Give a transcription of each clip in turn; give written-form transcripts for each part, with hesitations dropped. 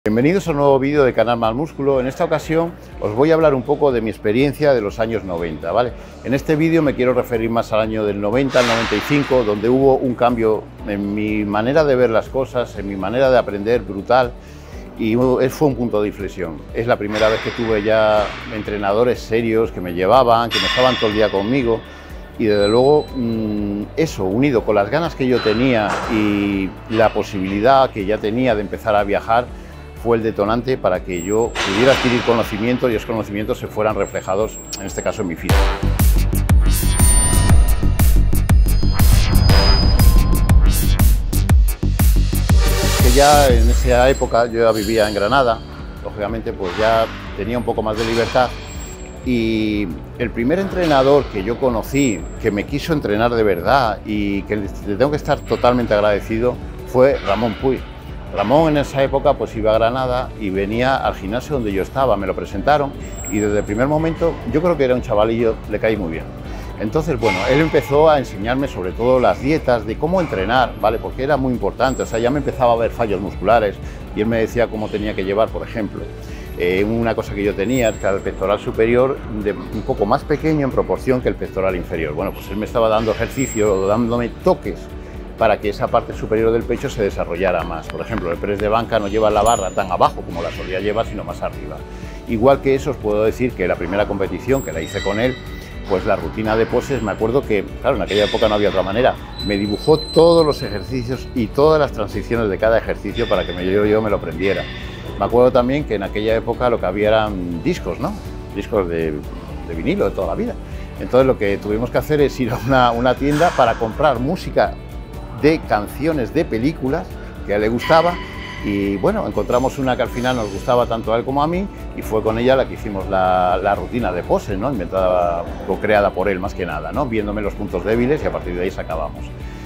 Bienvenidos a un nuevo vídeo de Canal Más Músculo. En esta ocasión os voy a hablar un poco de mi experiencia de los años 90, ¿vale? En este vídeo me quiero referir más al año del 90 al 95, donde hubo un cambio en mi manera de ver las cosas, en mi manera de aprender brutal, y fue un punto de inflexión. Es la primera vez que tuve ya entrenadores serios que me llevaban, que no estaban todo el día conmigo, y desde luego eso, unido con las ganas que yo tenía y la posibilidad que ya tenía de empezar a viajar, fue el detonante para que yo pudiera adquirir conocimientos y esos conocimientos se fueran reflejados, en este caso, en mi físico. Que ya en esa época yo ya vivía en Granada, lógicamente pues ya tenía un poco más de libertad, y el primer entrenador que yo conocí, que me quiso entrenar de verdad y que le tengo que estar totalmente agradecido, fue Ramón Puy. Ramón en esa época pues iba a Granada y venía al gimnasio donde yo estaba, me lo presentaron y desde el primer momento yo creo que era un chavalillo, le caí muy bien. Entonces, bueno, él empezó a enseñarme sobre todo las dietas, de cómo entrenar, ¿vale? Porque era muy importante, o sea, ya me empezaba a ver fallos musculares y él me decía cómo tenía que llevar, por ejemplo. Una cosa que yo tenía es que el pectoral superior un poco más pequeño en proporción que el pectoral inferior. Bueno, pues él me estaba dando ejercicio, dándome toques para que esa parte superior del pecho se desarrollara más. Por ejemplo, el press de banca no lleva la barra tan abajo como la solía llevar, sino más arriba. Igual que eso, os puedo decir que la primera competición que la hice con él, pues la rutina de poses, me acuerdo que, claro, en aquella época no había otra manera, me dibujó todos los ejercicios y todas las transiciones de cada ejercicio para que yo me lo aprendiera. Me acuerdo también que en aquella época lo que había eran discos, ¿no? Discos de vinilo de toda la vida. Entonces lo que tuvimos que hacer es ir a una tienda para comprar música de canciones de películas que a él le gustaba, y bueno, encontramos una que al final nos gustaba tanto a él como a mí y fue con ella la que hicimos la rutina de poses, ¿no? Inventada o creada por él más que nada, ¿no? Viéndome los puntos débiles y a partir de ahí sacábamos.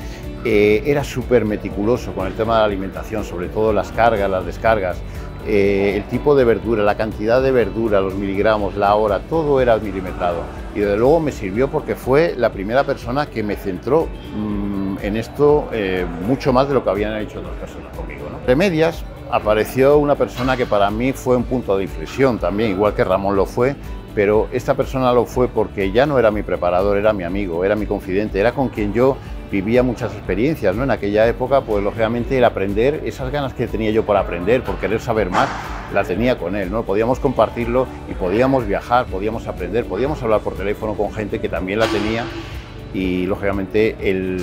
Era súper meticuloso con el tema de la alimentación, sobre todo las cargas, las descargas, el tipo de verdura, la cantidad de verdura, los miligramos, la hora, todo era milimetrado. Y desde luego me sirvió porque fue la primera persona que me centró en esto mucho más de lo que habían hecho otras personas conmigo, ¿no? De medias apareció una persona que para mí fue un punto de inflexión también, igual que Ramón lo fue, pero esta persona lo fue porque ya no era mi preparador, era mi amigo, era mi confidente, era con quien yo vivía muchas experiencias, ¿no? En aquella época, pues lógicamente el aprender, esas ganas que tenía yo por aprender, por querer saber más, la tenía con él, ¿no? Podíamos compartirlo y podíamos viajar, podíamos aprender, podíamos hablar por teléfono con gente que también la tenía, y lógicamente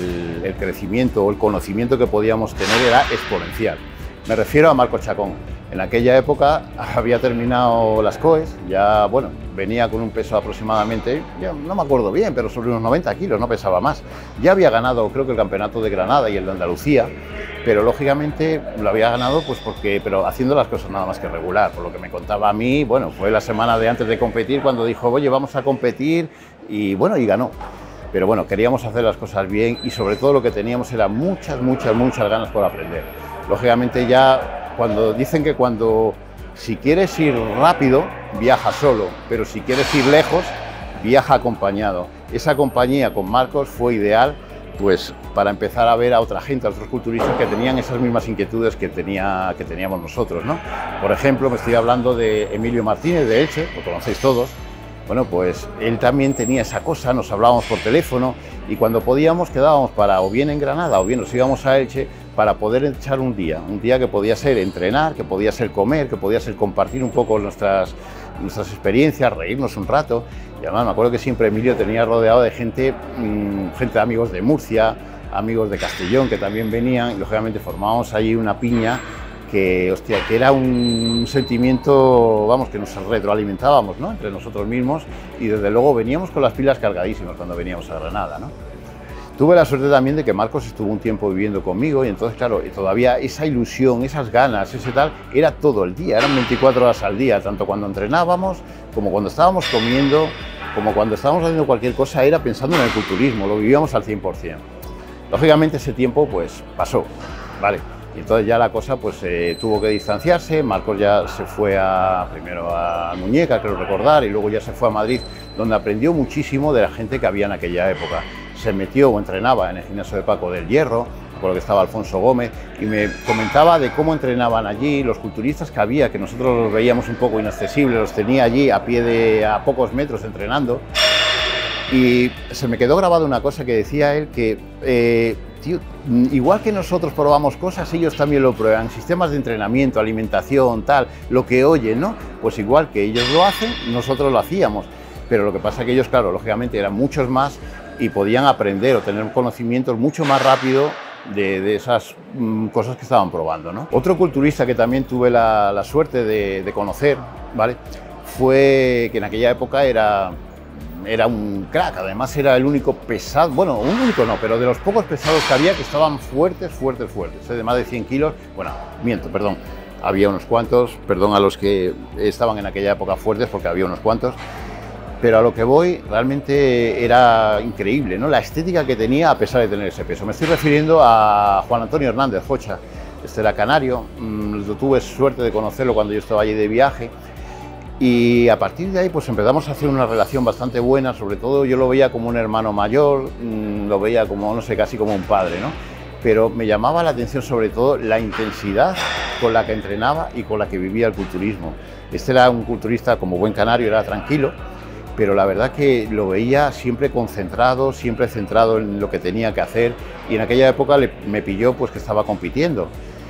el crecimiento o el conocimiento que podíamos tener era exponencial. Me refiero a Marcos Chacón. En aquella época había terminado las COEs, ya, bueno, venía con un peso aproximadamente, ya no me acuerdo bien, pero sobre unos 90 kilos, no pesaba más. Ya había ganado, creo que el campeonato de Granada y el de Andalucía, pero lógicamente lo había ganado pues pero haciendo las cosas nada más que regular. Por lo que me contaba a mí, bueno, fue la semana de antes de competir cuando dijo, oye, vamos a competir, y bueno, y ganó. Pero bueno, queríamos hacer las cosas bien y sobre todo lo que teníamos era muchas ganas por aprender. Lógicamente ya cuando dicen que si quieres ir rápido, viaja solo, pero si quieres ir lejos, viaja acompañado. Esa compañía con Marcos fue ideal pues para empezar a ver a otra gente, a otros culturistas que tenían esas mismas inquietudes que teníamos nosotros, ¿no? Por ejemplo, me estoy hablando de Emilio Martínez de Elche, lo conocéis todos. Bueno, pues él también tenía esa cosa, nos hablábamos por teléfono y cuando podíamos quedábamos para o bien en Granada o bien nos íbamos a Elche para poder echar un día que podía ser entrenar, que podía ser comer, que podía ser compartir un poco nuestras experiencias, reírnos un rato. Y además me acuerdo que siempre Emilio tenía rodeado de gente de amigos de Murcia, amigos de Castellón que también venían y lógicamente formábamos allí una piña que, hostia, que era un sentimiento, vamos, que nos retroalimentábamos, ¿no? Entre nosotros mismos y desde luego veníamos con las pilas cargadísimas cuando veníamos a Granada, ¿no? Tuve la suerte también de que Marcos estuvo un tiempo viviendo conmigo y entonces, claro, todavía esa ilusión, esas ganas, ese tal, era todo el día, eran 24 horas al día, tanto cuando entrenábamos como cuando estábamos comiendo, como cuando estábamos haciendo cualquier cosa, era pensando en el culturismo, lo vivíamos al 100%. Lógicamente ese tiempo pues pasó, ¿vale? Y entonces ya la cosa pues tuvo que distanciarse. Marcos ya se fue primero a Muñeca, creo recordar, y luego ya se fue a Madrid, donde aprendió muchísimo de la gente que había en aquella época. Se metió o entrenaba en el gimnasio de Paco del Hierro, acuerdo que estaba Alfonso Gómez, y me comentaba de cómo entrenaban allí, los culturistas que había, que nosotros los veíamos un poco inaccesibles, los tenía allí a pocos metros entrenando. Y se me quedó grabada una cosa que decía él, que tío, igual que nosotros probamos cosas, ellos también lo prueban, sistemas de entrenamiento, alimentación, tal, lo que oyen, ¿no? Pues igual que ellos lo hacen, nosotros lo hacíamos, pero lo que pasa es que ellos, claro, lógicamente eran muchos más y podían aprender o tener conocimientos mucho más rápido de esas cosas que estaban probando, ¿no? Otro culturista que también tuve la suerte de conocer, ¿vale? Fue que en aquella época era un crack, además era el único pesado, bueno, un único no, pero de los pocos pesados que había que estaban fuertes, de más de 100 kilos, bueno, miento, perdón, había unos cuantos, perdón a los que estaban en aquella época fuertes porque había unos cuantos, pero a lo que voy realmente era increíble, ¿no? La estética que tenía a pesar de tener ese peso. Me estoy refiriendo a Juan Antonio Hernández, Jocha, este era canario, tuve suerte de conocerlo cuando yo estaba allí de viaje. Y a partir de ahí pues empezamos a hacer una relación bastante buena, sobre todo yo lo veía como un hermano mayor, lo veía como, no sé, casi como un padre, ¿no? Pero me llamaba la atención sobre todo la intensidad con la que entrenaba y con la que vivía el culturismo. Este era un culturista como buen canario, era tranquilo, pero la verdad que lo veía siempre concentrado, siempre centrado en lo que tenía que hacer, y en aquella época me pilló pues que estaba compitiendo.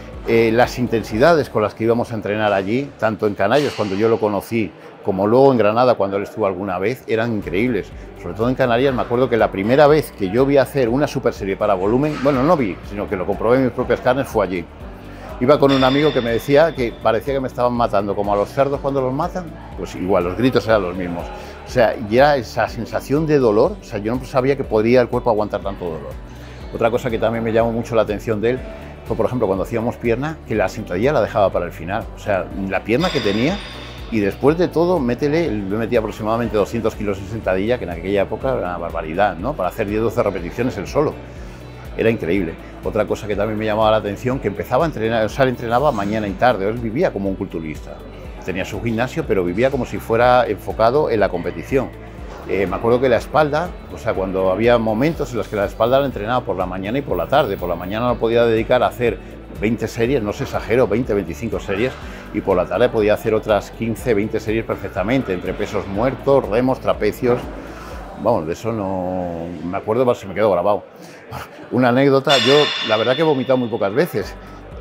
Las intensidades con las que íbamos a entrenar allí, tanto en Canarias cuando yo lo conocí, como luego en Granada cuando él estuvo alguna vez, eran increíbles. Sobre todo en Canarias me acuerdo que la primera vez que yo vi hacer una super serie para volumen, bueno, no vi, sino que lo comprobé en mis propias carnes, fue allí. Iba con un amigo que me decía que parecía que me estaban matando, como a los cerdos cuando los matan, pues igual, los gritos eran los mismos. O sea, ya esa sensación de dolor, o sea, yo no sabía que podía el cuerpo aguantar tanto dolor. Otra cosa que también me llamó mucho la atención de él fue, por ejemplo, cuando hacíamos pierna, que la sentadilla la dejaba para el final. O sea, la pierna que tenía, y después de todo, yo metía aproximadamente 200 kilos en sentadilla, que en aquella época era una barbaridad, ¿no? Para hacer 10-12 repeticiones él solo. Era increíble. Otra cosa que también me llamaba la atención, que empezaba a entrenar, o sea, él entrenaba mañana y tarde, él vivía como un culturista. Tenía su gimnasio, pero vivía como si fuera enfocado en la competición. Me acuerdo que la espalda, o sea, cuando había momentos en los que la espalda la entrenaba por la mañana y por la tarde. Por la mañana lo podía dedicar a hacer 20 series, no se exagero, 20-25 series, y por la tarde podía hacer otras 15-20 series perfectamente, entre pesos muertos, remos, trapecios. Vamos, de eso no me acuerdo, se me quedó grabado. Una anécdota, yo la verdad que he vomitado muy pocas veces,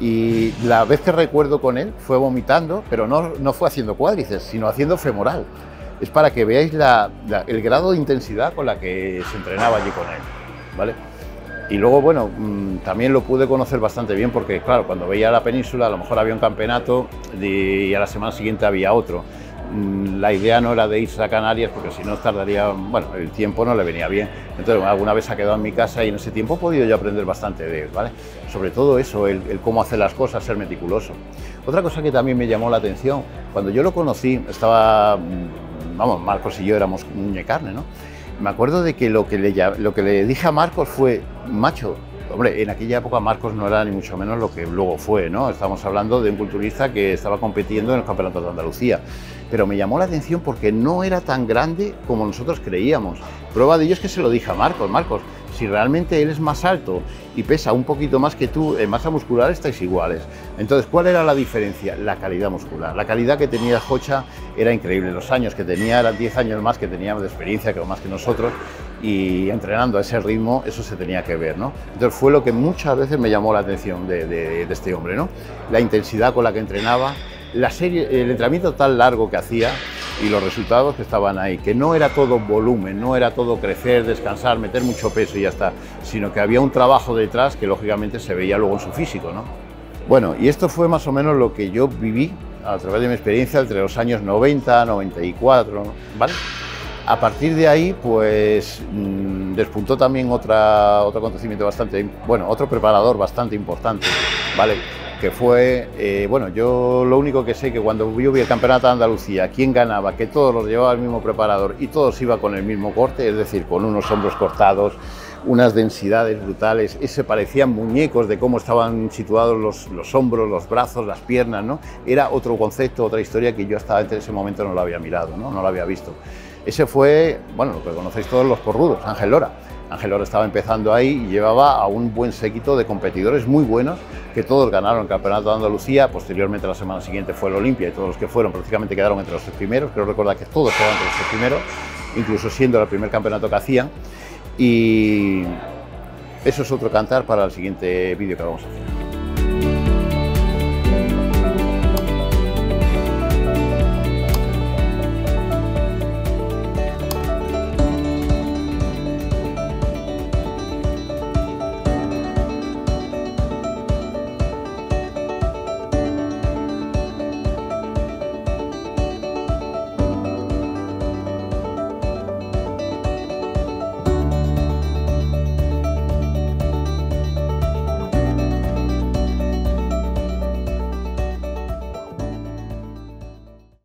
y la vez que recuerdo con él fue vomitando, pero no fue haciendo cuádriceps, sino haciendo femoral. Es para que veáis el grado de intensidad con la que se entrenaba allí con él, ¿vale? Y luego, bueno, también lo pude conocer bastante bien porque, claro, cuando veía la península, a lo mejor había un campeonato y a la semana siguiente había otro. La idea no era de irse a Canarias porque si no tardaría, bueno, el tiempo no le venía bien. Entonces, alguna vez ha quedado en mi casa y en ese tiempo he podido yo aprender bastante de él, ¿vale? Sobre todo eso, el cómo hacer las cosas, ser meticuloso. Otra cosa que también me llamó la atención, cuando yo lo conocí, vamos, Marcos y yo éramos uña y carne, ¿no? Me acuerdo de que lo que le dije a Marcos fue, macho, hombre, en aquella época Marcos no era ni mucho menos lo que luego fue, ¿no? Estamos hablando de un culturista que estaba compitiendo en el Campeonato de Andalucía, pero me llamó la atención porque no era tan grande como nosotros creíamos. Prueba de ello es que se lo dije a Marcos, si realmente él es más alto y pesa un poquito más que tú, en masa muscular estáis iguales. Entonces, ¿cuál era la diferencia? La calidad muscular. La calidad que tenía Jocha era increíble. Los años que tenía, eran 10 años más que teníamos de experiencia, que más que nosotros, y entrenando a ese ritmo, eso se tenía que ver, ¿no? Entonces, fue lo que muchas veces me llamó la atención de este hombre, ¿no? La intensidad con la que entrenaba, el entrenamiento tan largo que hacía, y los resultados que estaban ahí, que no era todo volumen, no era todo crecer, descansar, meter mucho peso y ya está, sino que había un trabajo detrás que lógicamente se veía luego en su físico, ¿no? Bueno, y esto fue más o menos lo que yo viví a través de mi experiencia entre los años 90, 94, ¿vale? A partir de ahí, pues despuntó también otro acontecimiento bastante, bueno, otro preparador bastante importante, ¿vale? Que fue, bueno, yo lo único que sé que cuando yo vi el Campeonato de Andalucía, quién ganaba, que todos los llevaba el mismo preparador y todos iban con el mismo corte, es decir, con unos hombros cortados, unas densidades brutales, se parecían muñecos de cómo estaban situados los hombros, los brazos, las piernas, ¿no? Era otro concepto, otra historia que yo hasta en ese momento no lo había mirado, ¿no? No lo había visto. Ese fue, bueno, lo que conocéis todos, los porrudos, Ángel Lora. Ángel Oro estaba empezando ahí y llevaba a un buen séquito de competidores muy buenos, que todos ganaron el Campeonato de Andalucía. Posteriormente, la semana siguiente fue el Olimpia, y todos los que fueron prácticamente quedaron entre los 3 primeros. Creo recordar que todos quedaron entre los 3 primeros, incluso siendo el primer campeonato que hacían. Y eso es otro cantar para el siguiente vídeo que vamos a hacer.